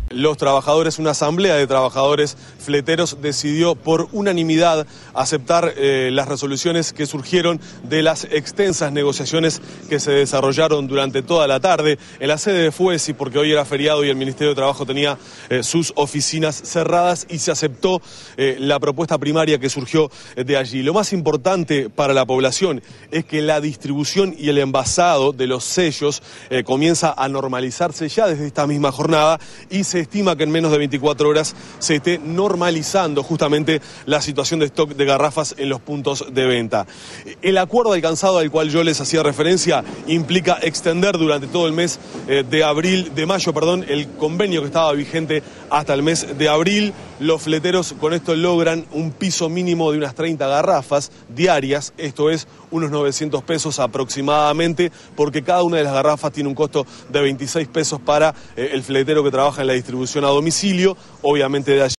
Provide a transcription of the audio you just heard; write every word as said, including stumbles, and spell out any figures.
Los trabajadores, una asamblea de trabajadores fleteros decidió por unanimidad aceptar eh, las resoluciones que surgieron de las extensas negociaciones que se desarrollaron durante toda la tarde en la sede de Fuesi, porque hoy era feriado y el Ministerio de Trabajo tenía eh, sus oficinas cerradas, y se aceptó eh, la propuesta primaria que surgió de allí. Lo más importante para la población es que la distribución y el envasado de los sellos eh, comienza a normalizarse ya desde esta misma jornada, y se estima que en menos de veinticuatro horas se esté normalizando justamente la situación de stock de garrafas en los puntos de venta. El acuerdo alcanzado al cual yo les hacía referencia implica extender durante todo el mes eh, de abril, de mayo, perdón, el convenio que estaba vigente hasta el mes de abril. Los fleteros con esto logran un piso mínimo de unas treinta garrafas diarias, esto es unos novecientos pesos aproximadamente, porque cada una de las garrafas tiene un costo de veintiséis pesos para eh, el fletero que trabaja en la distribución a domicilio, obviamente de allí.